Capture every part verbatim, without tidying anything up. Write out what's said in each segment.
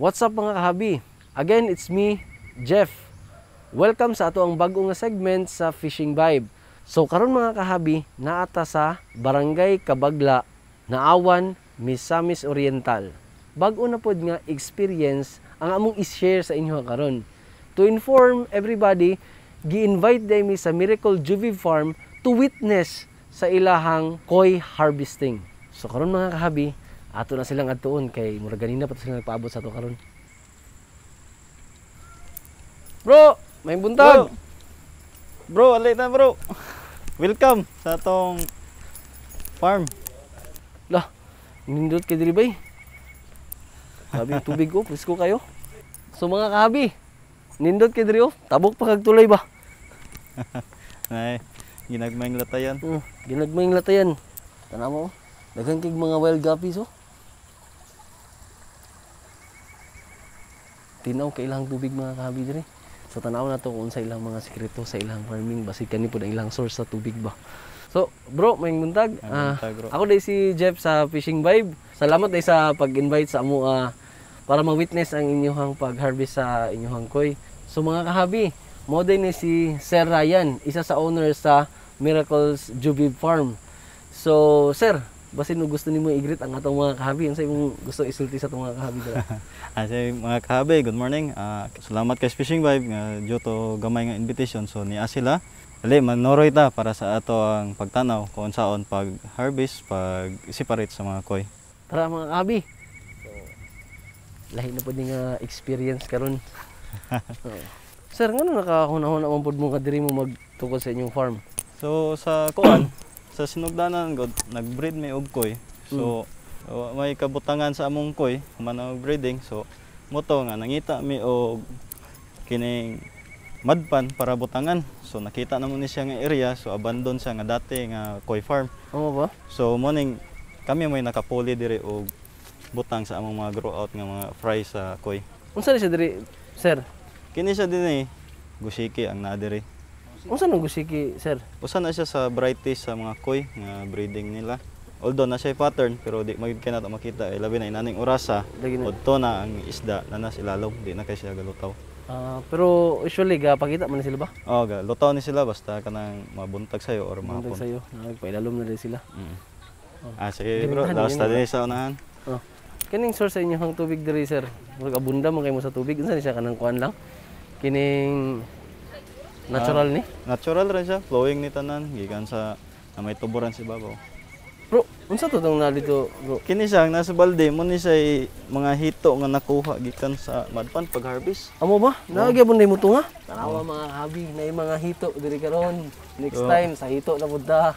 What's up mga kahabi? Again, it's me, Jeff. Welcome sa ato ang bago nga segment sa Fishing Vibe. So karon mga kahabi, naata sa Barangay Kabagla, Naawan, Misamis Oriental. Bago na pod nga experience ang among i-share sa inyo karon. To inform everybody, gi-invite day mi sa Miracle Juvie Farm to witness sa ilahang koi harvesting. So karon mga kahabi, ato na silang adtuon kay murag ganina pa sila nagpaabot sa ato karon. Bro, may buntag. Bro, alay na bro. Welcome sa atong farm. Lah, nindot kay diri bay. Sabi tubig ko, presko kayo. So mga kahabi, nindot kay diri oh, tabok pa kag tulay ba? Nay, ginagmayng latayan. Hmm, ginagmayng latayan. Tanaw mo, daghang kig mga wild guppies oh. Tinaw kay ilang tubig mga kahabi diri. So tanaw na to kung sa ilang mga sekreto sa ilang farming basig kani pud ang ilang source sa tubig ba. So bro, may buntag. Uh, ako day si Jeff sa Fishing Vibe. Salamat day sa pag-invite sa amo uh, para ma-witness ang inyong pag-harvest sa inyong koi. So mga kahabi, mo din ni si Sir Ryan, isa sa owner sa Miracles Juvie Farm. So sir, basin no gusto nimo i-greet ang atong mga kahabi, unsay imong gusto isulti sa atong mga kahabi dira? Asa mga kahabi, good morning. Uh, salamat kay Fishing Vibe nga due to gamay nga invitation. So niya sila dali manoroy ta para sa ato ang pagtanaw kung saon pag harvest, pag separate sa mga koi. Tara mga kahabi. So lahi na pud nga experience karon. So, sir, ngano nakahuna-huna man pud mo kadiri mo magtukod sa inyong farm? So sa kuan sa sinugdanan god nag-breed may og koi. So mm. So, may kabutangan sa among koi human ang breeding. So moto nga nangita mi og kining madpan para butangan. So nakita namon ni siya nga area, so abandon siya nga dati nga koi farm. Oo ba? So morning kami may nakapuli diri og butang sa among mga grow out nga mga fry sa koi. Unsa ni siya diri, sir? Kini siya dinhi gusiki ang naa diri. Unsa nang gusiki, sir? Usa na siya sa varieties sa mga koi nga breeding nila. Although na siya pattern pero di magid kay nato makita eh, labi na inaning orasa. Udto na ang isda na nas ilalom, di na kay siya galutaw. Uh, pero usually ga pakita man sila ba? Oh, ga lutaw ni sila basta kanang mabuntag sayo or mahapon. Buntag sayo, nagpailalom na din sila. Mm. Oh. Ah sige bro, lawas ta din sa unahan. Oh. Kining source sa inyong tubig diri sir. Murag abunda man kay mo sa tubig. Unsa ni siya kanang kuan lang? Kining natural ah, ni? Natural ra siya, flowing ni tanan gikan sa na may tuburan si babaw. Bro, unsa to tong na dito, bro? Kini siya nasa balde mo ni say mga hito nga nakuha gikan sa madpan pag harvest. Amo ba? Naagya mo mo tunga? Tanawa mga habi na mga hito diri karon. Next oh. time sa hito na pud ta.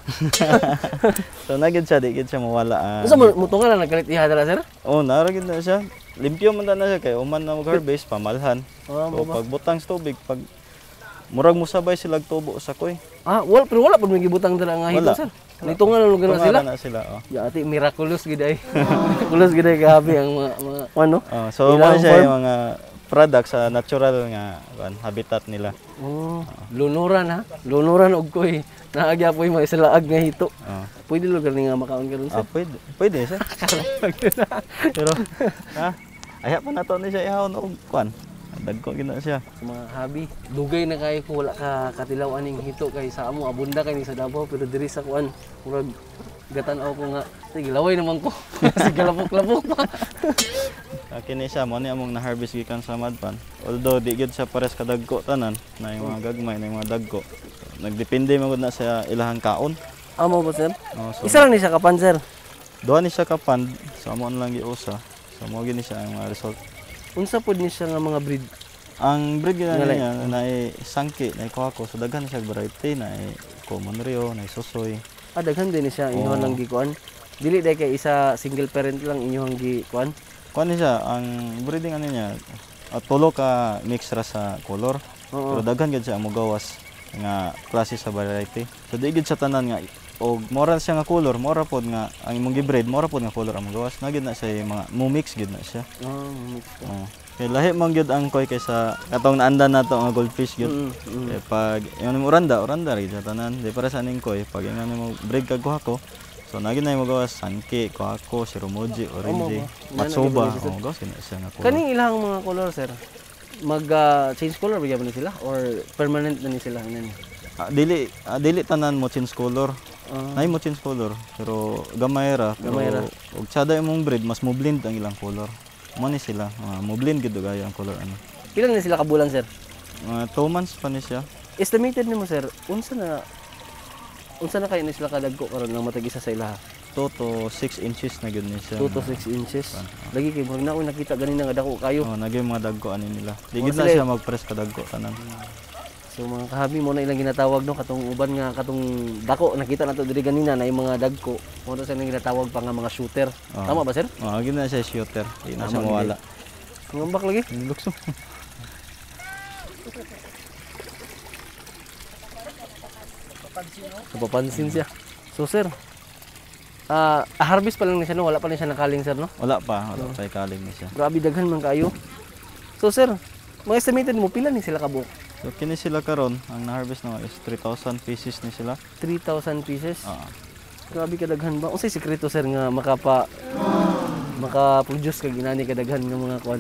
So nagid siya, di gid siya mawala. Uh, unsa mo tunga na nagkalit iha dala sir? Oh, nara gid na siya. Limpyo man na siya kay uman na mag-harvest pamalhan. Oh, so pag butang sa tubig, pag murag mo sabay sila tubo sa koy. Ah, wala pero wala pud may gibutang dala nga hito sir. Nito nga lugar na sila. Na sila, oh. Ya ati miraculous gid ay. Miraculous gid ay gabi ang mga, mga ano? Oh, so mo siya yung mga products sa natural nga kan habitat nila. Oh, lunuran ha. Lunuran og koy. Naagya po yung mga isilaag nga hito. Oh. Pwede lugar ni nga makaon karon sir. Ah, pwede. Pwede sir. Pero ha, aya pa nato ni siya ihawon og kuan. Dagko gina siya. Sa mga habi, dugay na kay ko wala ka katilaw aning hito kay sa amo abunda kay ni sa Davao pero diri sa kuan murag gatan-aw ko nga sige laway naman ko. Sige lapok-lapok pa. Kini siya mo ni among na-harvest gikan sa madpan. Although di gyud siya pares kadagko tanan, na yung mga gagmay na yung mga dagko. So, nagdepende man gud na sa ilahang kaon. Amo ba sir? Oh, so, isa lang ni siya kapan sir. Duha ni siya kapan, sa amo lang giusa. So mo gini siya ang mga result. Unsa pod ni siya nga mga breed? Ang breed gina niya na sangki, na kuhako, so daghan siya variety na common rio, na susoy. Ah, daghan din ni siya inyo oh. lang gikuan. Dili day kay isa single parent lang inyong gikuan. Kuan ni siya ang breeding ano niya, uh, tulo ka mix ra sa color. Oo. Pero daghan gid siya mo gawas nga klase sa variety. So di gid sa tanan nga og mora siya nga color, mora pod nga ang imong gi-breed, mora pod nga color ang gawas. Na gid na siya mga mo mix gid na siya. Oh, mix. Oh. Kay lahi man gyud ang koi kaysa katong naandan nato nga goldfish gyud. Mm, mm. Kay pag yung mo oranda, oranda ri sa tanan. Di para sa ning koi, pag yung mo breed kag kuha ko, So nagi na magawa Sanke, Kwako, Shiromoji, Orange, Omo, mo. Matsuba. Yan ang Oh, gawas kina siya nga color. Kaning ilang mga color sir? Mag ah, change color ba gyapon sila or permanent na ni sila nani? Ah, dili ah, dili tanan mo change color. Ah, Nay mo change color pero gamay ra. Pero Gamay ra. og tsada imong breed mas mo blend ang ilang color. Mo ni sila, uh, mo blend gid gaya ang color ano. Pila na sila kabulan sir? Mga two months pa ni siya. Estimated nimo sir, unsa na unsa na kay ni sila kadagko karon nang matag isa sa ilaha? two to six inches na gid ni siya. two to six inches. Lagi kay mo na nakita ganina nga dako kayo. Oh, nagay mga dagko ani nila. Di Oh, gid na sila eh. siya mag-press ka dagko tanan. So mga kahabi mo na ilang ginatawag no katong uban nga katong dako nakita nato diri ganina na yung mga dagko. Mo na sa ilang ginatawag pa nga mga shooter. Oh. Tama ba sir? Oh, gid na siya shooter. Di na Tama, siya mawala. Ngambak lagi. Lukso. Napapansin siya. So sir, ah harvest pa lang na siya no, wala pa lang siya nakaling sir no. Wala pa, wala pa kaling ni siya. Grabe daghan man kayo. So sir, mga estimated mo pila ni sila kabuok? So kini sila karon ang na-harvest na is three thousand pieces ni sila. three thousand pieces. Ah. Grabe kadaghan ba? Unsay sekreto sir nga makapa maka-produce kag inani kadaghan nga mga kwan?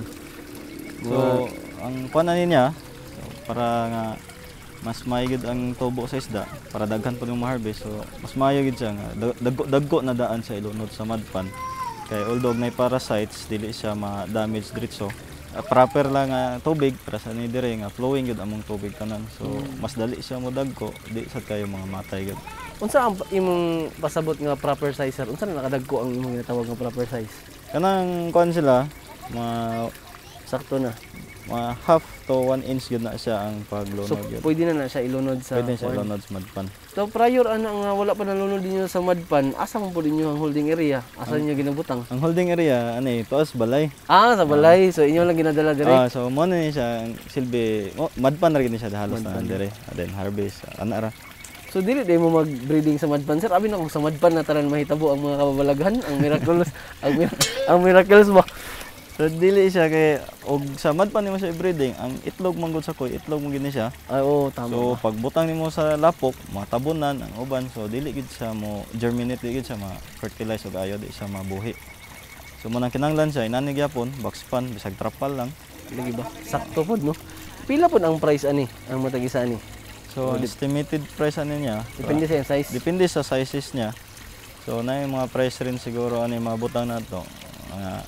So ang kuan ani niya so, para nga mas maayod ang tubo sa isda para daghan pa yung ma-harvest. So mas maayo gid siya nga dag- dagko dagko na daan sa ilunod sa mudpan. Kay although may parasites dili siya ma-damage diretso. Uh, proper lang nga tubig para sa ni dire nga flowing gud among tubig tanan. So mas dali siya mo dagko di sad kayo mga matay gud. Unsa ang imong pasabot nga proper size sir? Unsa na nakadagko ang imong ginatawag nga proper size? Kanang kuan sila mga Sakto na. mga half to one inch gud na siya ang paglunod So gud. pwede na na siya ilunod sa Pwede siya kwan. ilunod sa mudpan. So prior ana nga wala pa nalunod ninyo sa mudpan, asa man po ninyo ang holding area? Asa niyo ginabutang? Ang holding area ani tuas balay. Ah, sa balay. So inyo lang ginadala dire. Ah, so mo na ni siya ang silbi. Oh, madpan ra gid ni siya halos na dire. And then harvest ana ra. So dili day mo mag-breeding sa mudpan sir. Abi na kung sa mudpan na tanan mahitabo ang mga kababalaghan, ang miraculous, ang, mir- ang miracles ba? So dili siya kay og sa madpan nimo siya i-breeding, ang itlog man gud sa koy, itlog mo gid ni siya. Ay oo, tama. So So, pag butang nimo sa lapok, matabunan ang uban. So dili gid siya mo germinate, dili gid siya ma-fertilize og ayo di siya mabuhi. So mo nang kinahanglan siya inani gyapon, box pan bisag trapal lang. lagi ba? Sakto pod no. Pila pod ang price ani? Ang matag isa ani? So ang estimated price ani niya, Depende sa size. depende sa sizes niya. So na yung mga price rin siguro ano yung mabutang na to. Mga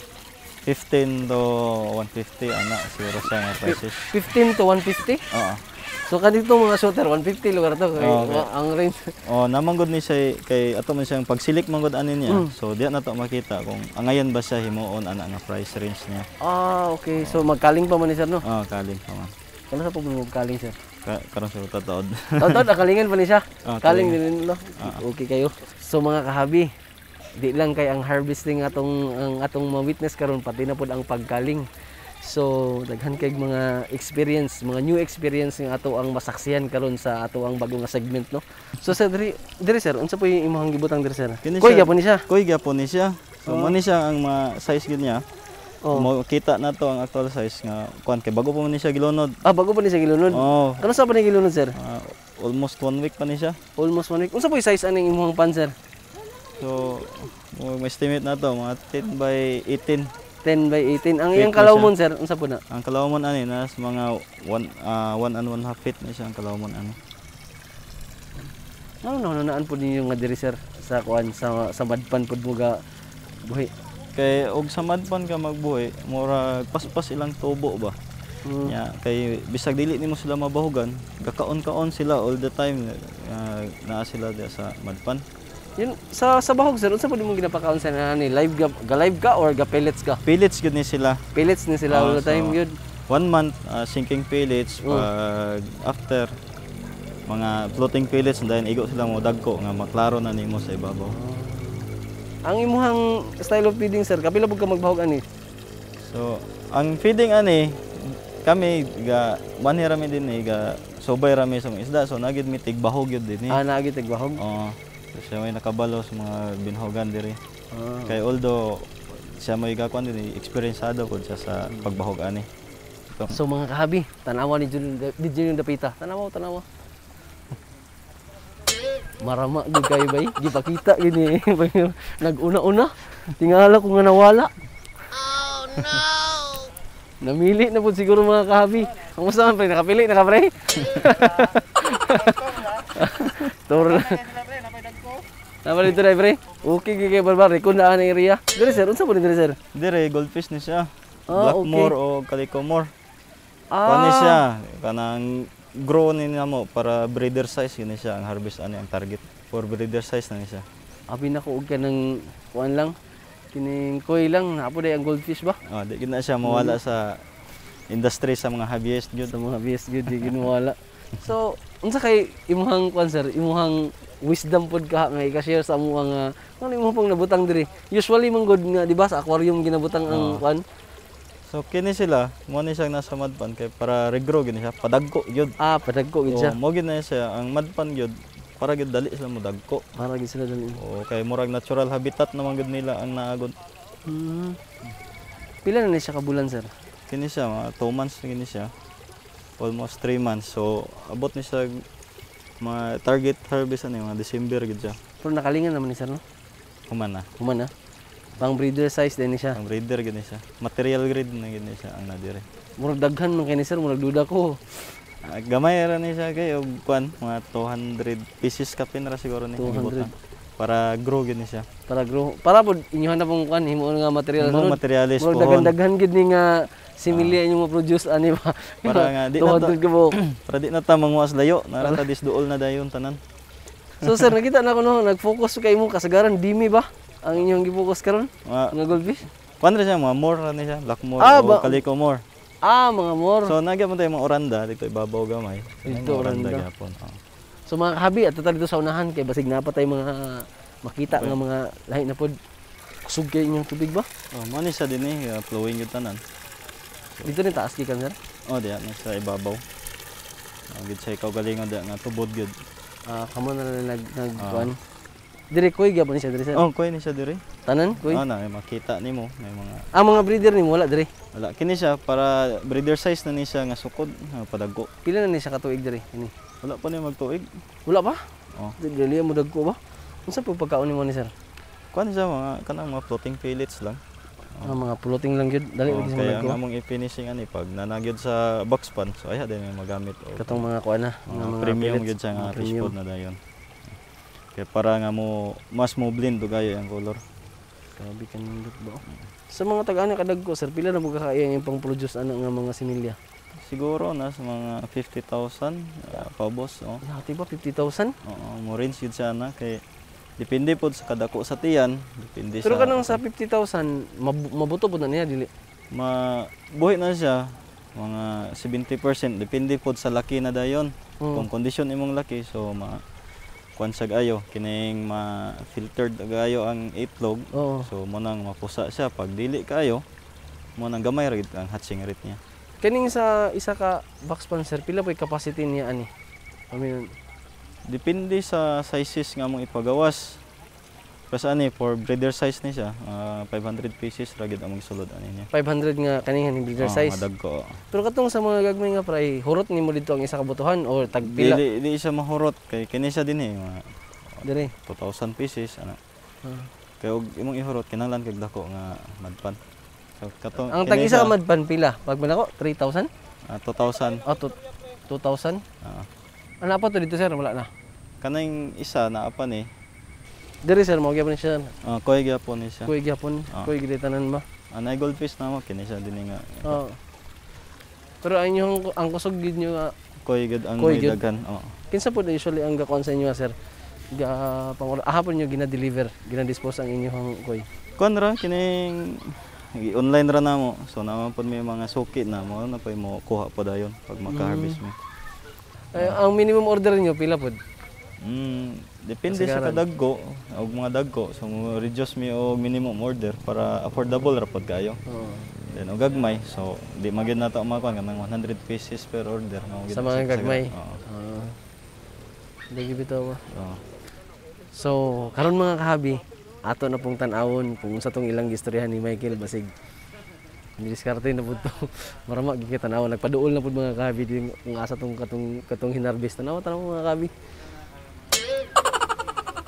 fifteen to one fifty ana siguro sa mga prices. fifteen to one fifty. Oo. So kanito mga shooter one fifty lugar to. Kay, Oo, okay. ang range. Oh, namanggod ni siya kay ato man siyang pagsilik manggod ani niya. Mm. So diya na to makita kung angayan ba siya himuon ana nga price range niya. Ah, okay. So magkaling pa man ni sir no. Oh, kaling pa man. Kano sa pag magkaling sir? Ka karon sa tataod. Taon nakalingan pa ni siya. Ah, Kaling kaling. din no. Ah. Okay kayo. So mga kahabi, di lang kay ang harvesting atong ang atong ma-witness karon pati na pod ang pagkaling. So daghan kay mga experience, mga new experience nga ato ang masaksihan karon sa ato ang bago nga segment no. So sir diri, diri sir, unsa po yung imong gibutang diri sir? Kini Koy siya- gyapon ni siya. Kuy gyapon ni siya. So mo ni siya ang mga size gid niya. Oh. Mo kita na to ang actual size nga kuan kay bago pa man ni siya gilunod. Ah, bago pa ni siya gilunod. Oh, Kano sa pa ni gilunod sir? ah, almost one week pa ni siya. Almost one week. Unsa po yung size aning imong pan sir? So, mo estimate na to mga ten by eighteen. ten by eighteen. Ang Feet iyang na kalawmon sir, unsa po na? Ang kalawmon ani na mga one ah, one and one half feet na siya ang kalawmon ani. Ano na naan po ninyo nga diri sir sa kuan sa sa madpan pud mo ga buhi. Kay og sa madpan ka magbuhi, mura paspas ilang tubo ba. Mm. Nya kay bisag dili nimo sila mabahugan, gakaon-kaon sila all the time ah, naa sila diya sa madpan. Yun sa sa bahog sir, unsa po nimong ginapakaon sa nani? Live ga, ga live ka or ga pellets ka? Pellets gud ni sila. Pellets ni sila Oh, all the time so- yun. One month ah, sinking pellets Mm. pag after mga floating pellets and then igo sila mo dagko nga maklaro na nimo sa ibabaw. Ang imuhang style of feeding sir, kapila pud ka magbahog ani? So, ang feeding ani kami ga manhi rami din eh ga sobay rami sa mga isda so nagid mi tigbahog yun din eh. Ah, naagi tigbahog. Oo. So, siya may nakabalo sa mga binhogan diri. Ah. Kay although siya may gakuan din eh, experienceado pod siya sa pagbahog ani. Ito. So mga kahabi, tanawa ni Julian, ni Julian Dapita. Tanawa, tanawa. Marama gud kayo bay. Gipakita gini nag-una-una. Tingala ko nga nawala. Oh no. Namili na po siguro mga kahabi. Kamusta man pre? Nakapili na ka pre? Turo na. Napali dito na pre? Okay kay barbar. Kung naan ang area. Dire sir, unsa po ni dire sir? Dire goldfish ni siya. Ah, Blackmore okay. o Calicomore. Ah. Kani siya kanang grow ni namo para breeder size yun siya ang harvest ani ang target for breeder size na ni siya. Abi na ko og kanang kuan lang. Kining koy lang, napo day ang goldfish ba? Oh, di gid na siya mawala sa industry sa mga hobbyist gyud. Sa mga B S gyud di ginwala. So, unsa kay imuhang kuan sir, imuhang wisdom pod ka nga i-share sa amo nga ano imo pang nabutang diri. Usually man gud nga di ba sa aquarium ginabutang ang Oo. kuan. So kini sila mo ni siya nasa madpan kay para regrow gini siya padagko gyud. Ah, padagko gid Oh, siya. mo gid na siya ang madpan gyud para gyud dali sila mo dagko. Para gid sila dali. O kay murag natural habitat naman gyud nila ang naagod. Hmm. Pila na ni siya ka bulan sir? Kini siya mga two months na gini siya. Almost three months. So abot ni siya mga target harvest ani mga December gid siya. Pero nakalingan naman ni sir no? Human na. Human na. Pang breeder size din ni siya. Ang breeder gid ni siya. Material grade na gid ni siya ang nadire. Murag daghan man kay ni sir, murag duda ko. Ah, gamay ra ni siya kay og kuan mga two hundred pieces kapin ra siguro ni two hundred. gibutang. Para grow gid ni siya. Para grow. Para pod inyohan na pong kuan himo nga material Mga sunod. materialis Murag pohon. daghan-daghan gid ni nga similya inyo mo-produce ani ba. Para nga di two na hundred ta, ka buok. para di na ta manguwas layo, nara ta disduol na dayon tanan. So sir, nakita na ko no, nag-focus kay mo kasagaran dimi ba? Ang inyong gi-focus karon Mga nga goldfish? kuan ra siya mga more ra ni siya, blackmore Ah, o ba- calicomore. Ah, mga more. So nagya mo tayo mga oranda dito ibabaw gamay. Dito, Mga oranda oranda. gyapon. Oh. So mga habi at dito sa unahan kay basig na pa tay mga makita nga mga lahi na pod. Kusog kay inyong tubig ba? Oh, mo ni siya dinhi uh, flowing gyud tanan. Dito ni taas gikan sir. Oh, diya na sa ibabaw. Oh, gid sa ikaw galingon diya nga tubod gyud. Ah, kamo na lang nag nag Ah. kuan. Dire koy gyapon siya dire sir. Oh, kuy ni siya diri. Tanan koy. Oh, na may makita nimo, may mga Ang mga breeder ni wala dire. wala kini siya para breeder size na ni siya nga sukod, nga padagko. Pila na ni siya ka tuig dire ini. Wala pa ni magtuig. Wala pa? Oh. Dili mo dagko ba? Unsa po pagkaon nimo ni sir? Kuan siya mga kanang mga floating pellets lang. Ah, mga floating lang gyud. Dali Oh, lagi sa kaya dagko. ang among i-finishing ani pag nanagyod sa box pan, so ay din yung magamit o Katong mga kuan na, mga nga mga premium pellets, gyud siya nga mga fish premium. food na dayon. Kaya para nga mo mas mo blend og ayo ang color. Grabe ka nindot ba? Sa mga tag-ana kadagko sir, pila na mo kakaya yung pang produce ana nga mga similya? Siguro na sa mga fifty thousand uh, paubos oh. Yati ba fifty thousand? Oo, mo range gyud siya na kay depende pod sa kadako sa tiyan, depende Pero sa kanang sa fifty thousand, mab- mabuto po na niya dili. mabuhi na siya mga seventy percent depende pod sa laki na dayon. Mm. Kung kondisyon imong laki so ma kuansag ayo kining ma filtered agayo ang itlog. Oo. So mo nang mapusa siya pag dili kaayo mo nang gamay ra gid ang hatching rate niya. Kaning sa isa ka box pan sir, pila po yung capacity niya ani? I mean, Depende sa sizes nga mong ipagawas. Kasi ani for breeder size ni siya, ah, five hundred pieces ra gid among sulod ani niya. five hundred nga kaning ni breeder Oo, size. madag ko. Pero katong sa mga gagmay nga pray, hurot nimo dito ang isa ka butuhan or tag pila Dili di siya mahurot kay kini siya din eh mga dire. two thousand pieces ana. Ah. Kay og imong ihurot kinahanglan kag dako nga madpan. So katong Ang tag kini isa siya, ka madpan pila? Pag manako three thousand? ah, two thousand. Oh, to- two thousand? Ah. Ano pa to dito sir? Wala na. Kanang isa na apa ni Dire sir, mao gyapon siya. uh, koy gyapon ni siya. Kuy gyapon, Ah. kuy gid tanan ba? Anay goldfish na mo kini siya din nga. Oo. Pero ang inyong ang kusog gid nyo nga Koy gid ang Koy may gyud. daghan. Oo. kinsa pud usually ang gakon sa inyo sir? Ga pang ahapon nyo gina-deliver, gina-dispose ang inyong kuy. Kuan ra kining i-online ra namo. So naman pod may mga suki na mo na pay mo kuha pa dayon pag maka-harvest mo. Ay, ang minimum order niyo pila pud? Mm, depende sa Kasagaran. kadagko og mga dagko. So mo reduce mi og minimum order para affordable ra pod kayo. Oo. Then og gagmay. So di magid na ta makuan kanang one hundred pieces per order mo Sa mga gagmay. Oo. Oo. Dagi bitaw ba? Oo. So, karon mga kahabi, ato na pong tan-awon kung unsa tong ilang gistoryahan ni Michael basig nidiskarte na pud to. Marama gyud kita tan-awon, nagpaduol na pud mga kahabi din kung asa tong katong katong hinarvest tanaw tanaw mga kahabi.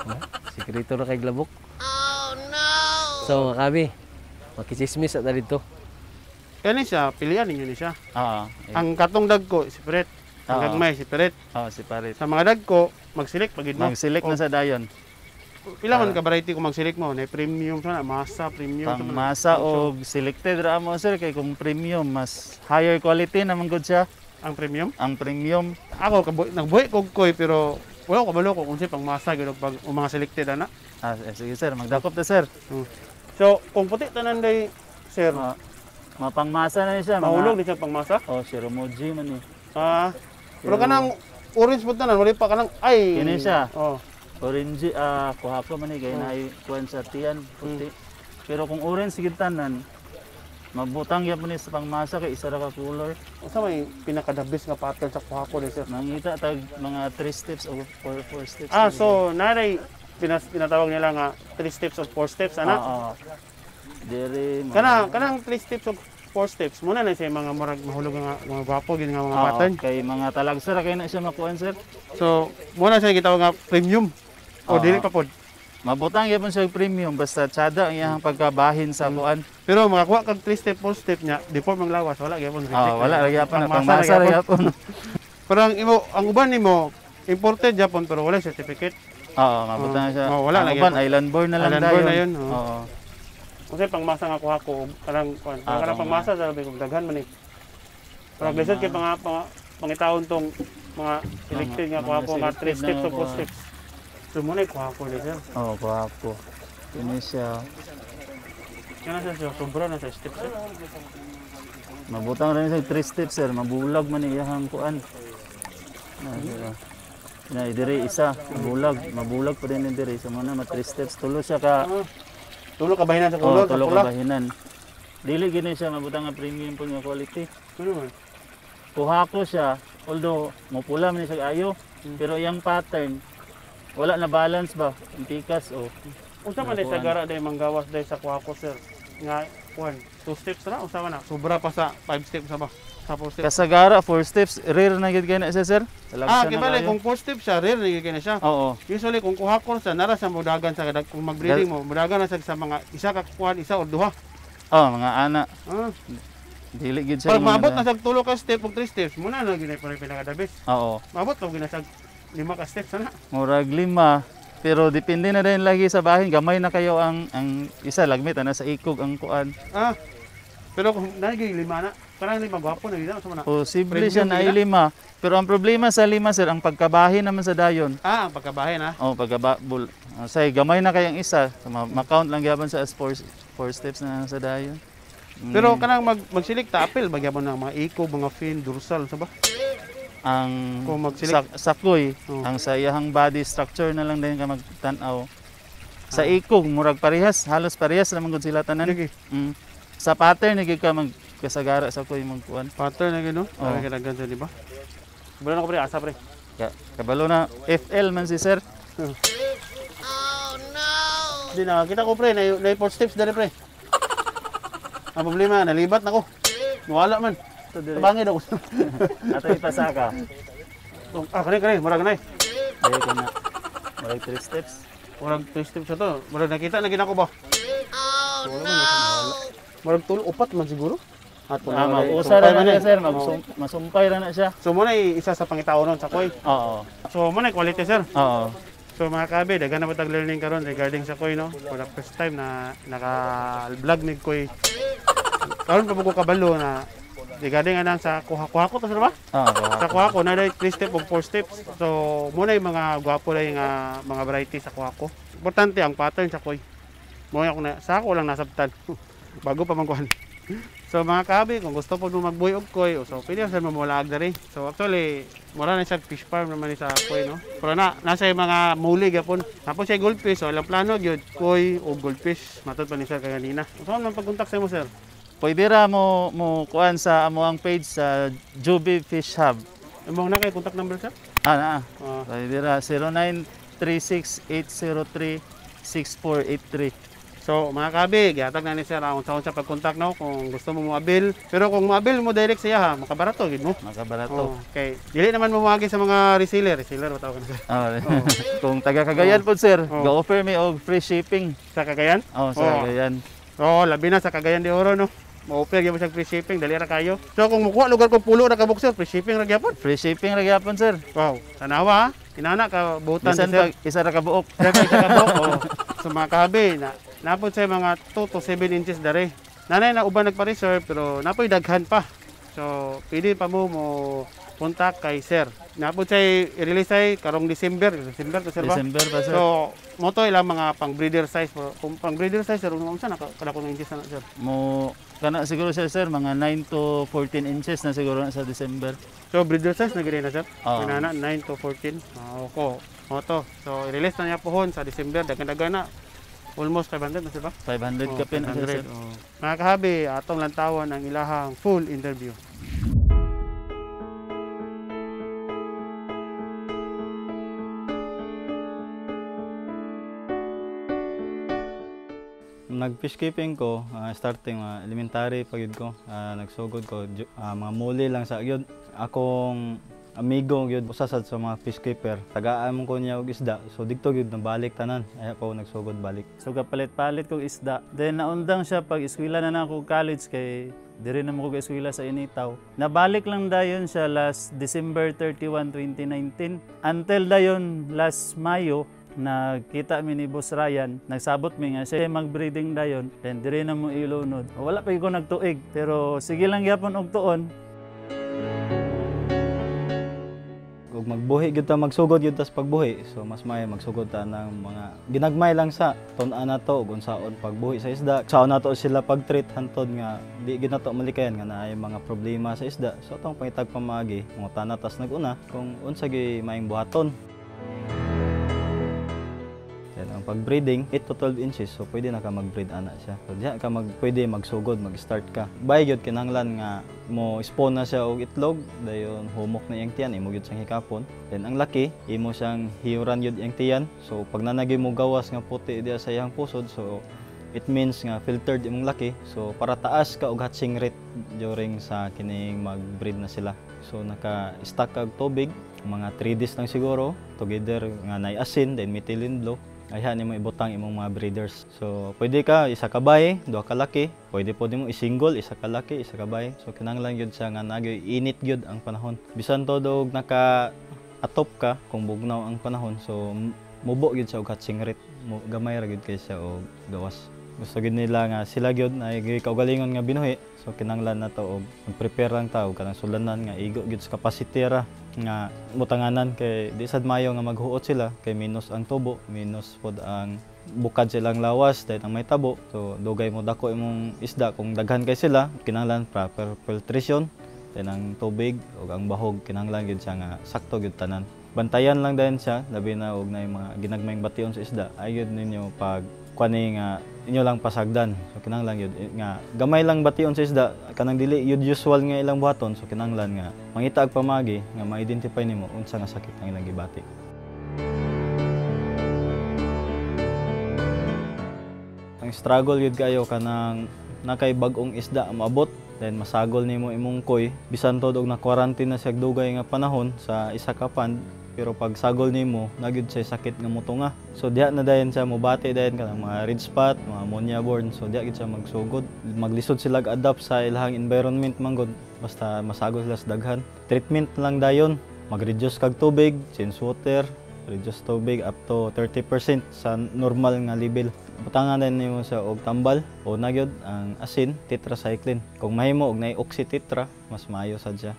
Sikreto na kay Glabok. Oh no! So mga kabi, makichismis at dito. Kani siya, pilihan ninyo ni siya. Oo. Ang katong dagko, separate. Ang Oo. gagmay, separate. Oo, si parit. Sa mga dagko, mag-select pagid mo. Mag-select na sa dayon. Pila man ka variety kung mag-select mo? Na premium sa na, masa, premium sa Pang na. masa o selected ra mo sir kay kung premium mas higher quality naman gud siya. Ang premium? Ang premium Ako, kabu- nagbuhi kog koy, pero wala ko kabalo ko kung si pang masa, gano'n pag o mga selected, ana. ah, eh, sige sir, magdakop ta sir. So, kung puti tanan day, sir, Ma mapangmasa na siya. mahulog di siya pang masa. Oh, si Romoji man ni. Ah, pero kanang orange po tanan, wala pa kanang, ay. Kini siya. Oh. Orange ah kuha ko man ni kay naay kuan sa tiyan puti. Pero kung orange gid tanan mabutang gyud ni sa pangmasa kay isa ra ka color. Unsa may pinaka-the best nga pattern sa kuha ko, sir? Mangita tag mga three steps o four four steps. Ah, so, naray, pinas, pinatawag nila nga three steps of four steps, ana? Oo. Dere mga- Kana, kanang three steps of four steps, muna na siya mga marag mahulog nga, mga gwapo, gini nga mga Oo, pattern. kay mga talagsa ra kay na siya makuan sir. So, muna siya gitawag nga premium. O, Oo. dili pa pod. Mabutang gyud siya premium basta tsada ang iyang pagkabahin sa kuan. Pero makakuha kag three step, four step niya, before mang lawas, wala gyapon. Oh, wala lagi pa na Pangmasa pangmasa ra ra gyapon. gyapon. Pero ang imo, ang uban nimo imported Japon pero wala certificate. Oo, mabutang siya. Oh, wala Ang lagi uban, pa. island born na lang Island dayon. born na yun, oo. Oo. Kasi pangmasa nga kuha ko, kanang kuan. Ah, Kanang oo pangmasa sa labi kong daghan man eh. Pero glisod kay pang pang pangitaon tong mga selected nga Mga- kuha mga ko nga three selected steps na o four kuha. steps. So muna kuha ko ni sir. Oo, kuha ko. Kini siya. Kana sir, so, sobra na sa steps sir. Mabutang rin siya three steps sir, mabulag man iyang kuan. Na, diba? Na dire isa, mabulag, mabulag pa din ni dire sa mga ma three steps tulo siya ka. Ah, tulo ka bahinan sa Oh, kulor, sa tulo pula. ka bahinan. Dili gini siya mabutang nga premium po nga quality. Ano man? Kuha ko siya, although mapula man siya ayo, Hmm. pero iyang pattern wala na balance ba, ang tikas o. Unsa man day sa gara day manggawas day sa kuha ko sir? Nga kuan, two steps na unsa man na? Sobra pa sa five steps sa ba? Sa four steps. Kasagara four steps, rare na gid kay na siya sir. Ah, Talagsa na kibali kayo. kung four steps siya, rare na na siya. Oo. Usually kung kuha ko sa nara sa mudagan sa kadag kung mag-breeding mo, mudagan na sa, sa mga isa ka kuan, isa o duha. Oh, mga ana. Ah, Dili gid siya. pag yung maabot mga- na sa tulo ka step o three steps, muna na ginay pa rin pinakadabis. Oo. Maabot pa gina sa lima ka steps ana. Murag lima, pero depende na din lagi sa bahin. Gamay na kayo ang ang isa lagmit na sa ikog ang kuan. Ah. Pero kung naging lima na, parang lima gwapo na gina sa mana. Posible Premium siya na nila? lima. Pero ang problema sa lima sir, ang pagkabahin naman sa dayon. Ah, ang pagkabahin ha. Oh, pagkabul. Uh, say gamay na kayang isa. So, ma- ma-count lang gyapon sa as four, four steps na sa dayon. Mm, Pero kanang mag magsilik ta apil bagyapon ng mga iko, mga fin, dorsal sa ba? ang kung mag-select- sa, sakoy, Oh. ang sa iyang body structure na lang din ka magtan-aw. Sa ikog murag parehas, halos parehas naman gud sila tanan. Sige. Mm. Sa pattern nagig ka magkasagara sa koy magkuan. Pattern na gino. Oh. Ay kadagan sa di ba? Bulan ako pre, asa pre. Ka, kabalo na F L man si sir. Di na kita ko pre, na na four steps dali pre. Ang problema, nalibat na ko. Wala man. Ito dire. Tabangin ako. Ato ipasaka. Ah, kani kani, murag na. Dili ko na. Murag three steps. Murag three steps sa to. Murag nakita na gina ko ba? Oh no. Murag tulo upat man siguro. At Ah, mag-usa ra na siya sir, magsum masumpay ra na siya. So mo na isa sa pangitaonon sa koy. Oo. So mo na quality sir. Oo. So mga kabe, dagan na matag learning karon regarding sa koy no. For the first time na naka-vlog ni koy. Karon pa ko kabalo na regarding anang sa kuha-kuha ko to sir ba? Oo. Sa kuha ko na dai three step o four steps. So muna yung mga gwapo na yung ah, mga variety sa kuha ko. Importante ang pattern sa koy. Mo ako na sa ako lang nasabtan. Bago pa man kuhan. So mga kabe, kung gusto po mo magbuhay og koy, so pwede sa mamulaag na rin. So actually, mura na siya fish farm naman ni sa koy, no? Pero na, nasa yung mga muli gapon. Tapos siya goldfish, so alam plano gyud koy o goldfish. Matod pa ni sir kanina. So ano man pag-contact sa mo sir? Pwede ra mo mo kuan sa amo ang page sa Juby Fish Hub. Imong na kay contact number sir? Ah, na. Ah, Pwede ra zero nine three six eight zero three six four eight three. So mga kabi, gihatag na ni sir ang unsa-unsa pag-contact no kung gusto mo moabil. Pero kung moabil mo direct siya ha, makabarato gid mo. Makabarato. Oh, okay. Dili naman mo mawagi sa mga reseller, reseller ba tawag sir? Oh. Kung taga Cagayan po sir, Oh. ga-offer me og free shipping. Sa Cagayan? Oh, sa Oh. Cagayan. Oo, labi na sa Cagayan de Oro no. Ma-offer gyud mo siyang free shipping, dali ra kayo. So kung mukuha lugar ko pulo ra ka boxer, free shipping ra gyapon. Free shipping ra gyapon sir. Wow, tanawa ha. Inana ka butan Bisan sir. pag isa ra ka buok. Sir, kay sa kabok. Oh. So mga kahabi, na, napod sa mga two to seven inches dare. Nanay na uban nagpa-reserve pero napoy daghan pa. So pwede pa mo mo kontak kay sir. Napod sa i-release ay karong December, December to sir ba? December pa sir. So mo to ilang mga pang breeder size. Kung pang breeder size sir, unsa na kada ko inches na sir? Mo kana siguro sir sir mga nine to fourteen inches na siguro na sa December. So breeder size na gid na sir. Oo. Inana nine to fourteen. Ah, ko. Mo to. So i-release na niya pohon sa December, daghan-daghan na. Almost five hundred na sir ba? five hundred Oh, ka pin five hundred, sir. oh. Mga kahabi, atong lantawan ang ilahang full interview. Nag-fish keeping ko, ah, starting mga elementary pagid ko, ah, nagsugod ko ju- ah, mga muli lang sa gyud. Akong amigo gyud usasad sa mga fish keeper. Tagaan mo ko niya og isda. So didto gyud nabalik tanan. Ay ako nagsugod balik. So kapalit-palit kog isda. Then naundang siya pag eskwela na na ako college kay diri na mo ko eskwela sa Initaw. Nabalik lang dayon siya last December thirty-one, twenty nineteen. Until dayon last Mayo nakita mi ni Boss Ryan, nagsabot mi nga siya mag-breeding dayon, then dire na mo ilunod. Wala pa ko nagtuig, pero sige lang gyapon og tuon. Kung magbuhi gyud ta magsugod gyud tas pagbuhi, so mas may magsugod ta ng mga ginagmay lang sa tun-an nato ug unsaon pagbuhi sa isda. Sao nato sila pag-treat hantod nga di gyud nato malikayan nga naay mga problema sa isda. So atong pangitag pamagi, mangutana tas nag-una kung unsa gyud maayong buhaton. Then ang pag-breeding, eight to twelve inches, so pwede na ka mag-breed ana siya. So diya ka mag, pwede magsugod, mag-start ka. Bay gyud kinahanglan nga mo spawn na siya og itlog, dayon humok na iyang tiyan, imo gyud siyang hikapon. Then ang laki, imo siyang hiuran gyud iyang tiyan. So pag nanagi mo gawas nga puti diya sa iyang pusod, so it means nga filtered imong laki. So para taas ka og hatching rate during sa kining mag-breed na sila. So naka-stack kag tubig, mga three days lang siguro, together nga nay asin, then methylene blue. Ayhan nimo ibutang imong mga breeders. So pwede ka isa ka baye, duha ka laki. Pwede po nimo i-single, isa ka laki, isa ka baye. So kinahanglan gyud siya nga nagyoy init gyud ang panahon. Bisan to dog naka atop ka kung bugnaw ang panahon. So mubo gyud siya og hatching rate. Mo gamay ra gyud kay siya og gawas. Gusto gyud nila nga sila gyud na kaugalingon nga binuhi. So kinahanglan nato og mag-prepare lang ta og kanang sulanan nga igo gyud sa capacity ra nga mutanganan kay di sad mayo nga maghuot sila kay minus ang tubo, minus pod ang bukad silang lawas dahil ang may tabo. So dugay mo dako imong isda kung daghan kay sila, kinahanglan proper filtration. Then ang tubig ug ang bahog kinahanglan gyud siya nga sakto gyud tanan. Bantayan lang din siya, labi na og na mga ginagmayng bation sa isda. Ayod ninyo pag kuani nga inyo lang pasagdan. So kinahanglan yun nga gamay lang bation sa isda kanang dili yun usual nga ilang buhaton. So kinahanglan nga mangita og pamagi nga ma-identify nimo unsa nga sakit ang ilang gibati. Ang struggle yun kayo kanang nakay bag-ong isda maabot, then masagol nimo imong koy bisan tod og na quarantine na siya dugay nga panahon sa isa ka pond. Pero pag sagol nimo nagyud siya sakit nga motunga. So diha na dayon siya mobati dayon kanang mga red spot, mga ammonia borne. So diha gid siya magsugod. Maglisod sila adapt sa ilahang environment manggod basta masagol sila sa daghan. Treatment lang dayon, mag-reduce kag tubig, change water, reduce tubig up to thirty percent sa normal nga level. Butangan din nimo sa og tambal o nagyud ang asin, tetracycline. Kung mahimo og nay oxytetra, mas maayo sad siya.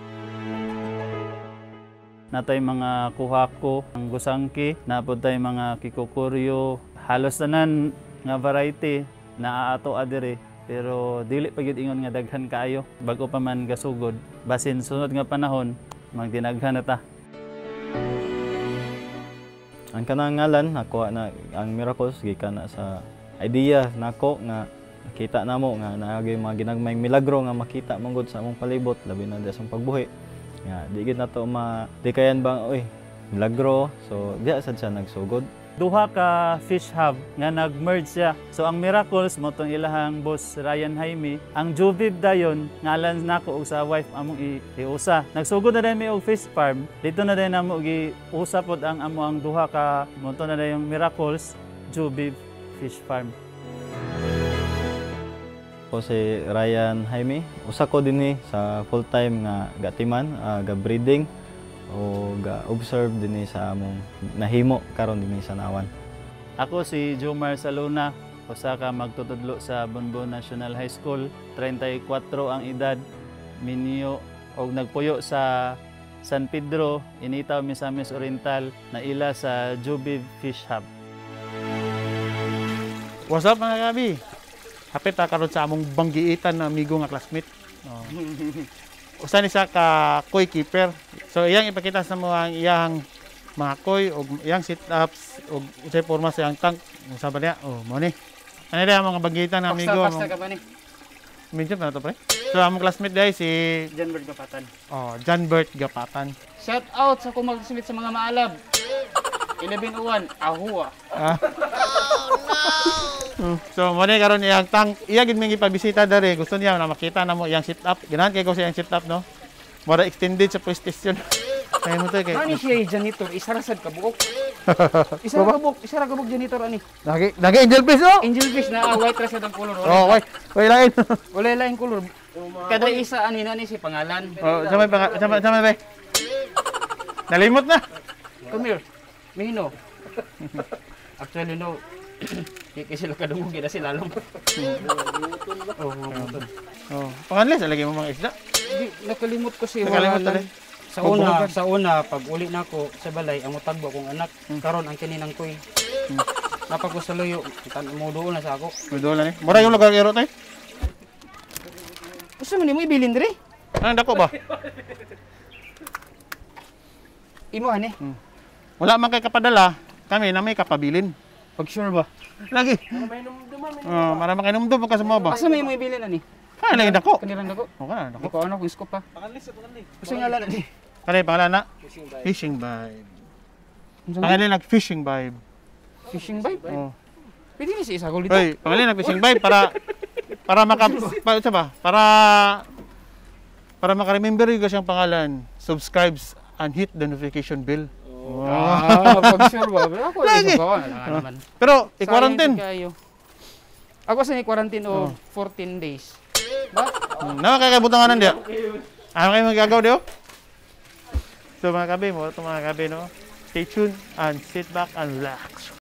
Natay mga kuhako, ang gusangki, napod tay mga kikukuryo, halos tanan nga variety naaato adire. Pero dili pa gyud ingon nga daghan kaayo bago pa man gasugod. Basin sunod nga panahon magdinaghan na ta. Ang kanang ngalan nakuha na ang Miracles gikan na sa idea nako nga nakita namo nga naagay mga ginagmayng milagro nga makita manggod sa among palibot labi na sa pagbuhi. Nga, di gid nato ma di kayan bang oy milagro. So diya sad siya nagsugod. duha ka fish hub nga nag-merge siya. So ang Miracles mo tong ilahang boss Ryan Jaime, ang Juvib dayon ngalan nako og sa wife among i- iusa. Nagsugod na din mi og fish farm. Dito na din namo gi usa pod ang amo ang duha ka mo na din yung Miracles Juvib Fish Farm. Ako si Ryan Jaime. Usa ko dinhi sa full-time nga gatiman, uh, ga breeding o ga observe dinhi sa among nahimo karon dinhi sa Nawan. Ako si Jomar Saluna, usa ka magtutudlo sa Bonbon National High School, thirty-four ang edad, minyo og nagpuyo sa San Pedro, Initaw, Misamis Oriental, na ila sa Juvib Fish Hub. What's up mga kabi? Hapit ta karon sa among banggiitan na amigo nga classmate. Oh. Usa ni sa ka koi keeper. So iyang ipakita sa mo ang iyang mga koi og iyang sit-ups og usay porma sa iyang tank. Usa ba niya? Oh, mo ni. Ano dia mga banggiitan na amigo? Basta ka ba ni? Medyo na to pre. So among classmate day si John Bird Gapatan. oh, John Bert Gapatan. Shout out sa kumagsimit sa mga maalab. eleven oh one, ahua. Ah. Mm. So mo ni karon iyang tank, iya gid mingi pabisita dere. Gusto niya na makita na mo iyang sit up. Ganahan kay ko sa iyang sit up no. Mora extended sa police station. Kay mo to kay. Ani siya janitor, isarasad ka buok. Isa ra ka buok, isa ra ka buok janitor ani. Lagi lagi angel fish oh. Angel fish na ah, white ra sa tang color. Oh, wait. Wait lain. Wala lain color. Kada isa ani na ni si pangalan. Oh, sama ba sama sama ba. Nalimot na. Come here. Mino. Actually no. Kaya sila kadungog na sila lang. Oh, oh, Oh, pangalan sa lagi mo mga isda. Di, nakalimot ko si Nakalimot Walan. na rin. Sa una, sa una pag uli nako sa balay ang utagbo kong anak. Karon ang kininang koy. Napag ko sa luyo, tan mo doon na sa ako. Medola ni. Mura yung lugar kero tay. Gusto mo ni mo ibilin dire? Ano dako ba? Imo ani. Wala man kay kapadala, kami na may kapabilin. Pag sure ba? Lagi. Oh, mara makinomdom ka sa mo ba? Asa may mo ibilin ani? Ha, lagi dako. Kanirang dako. Oh, kana Di dako. ko ano kung scoop pa. Gusto nga lang ani. Kani pangalan na? Fishing vibe. Pangalan nag fishing vibe. Fishing vibe. Oh. Pwede ni si isa ko dito. Hoy, pangalan nag fishing vibe para para maka pa, sa ba? Para para maka-remember yung siyang pangalan. Subscribe and hit the notification bell. Ah, pag sure ba? Ako Lagi. isa ko wala nga naman. Pero Sayang i-quarantine. di kayo. Ako sa ni-quarantine o fourteen days. Ba? Na makakabutangan dia. Ano kayo magagaw dio? So mga kabe mo, ito mga kabe no. Stay tuned and sit back and relax.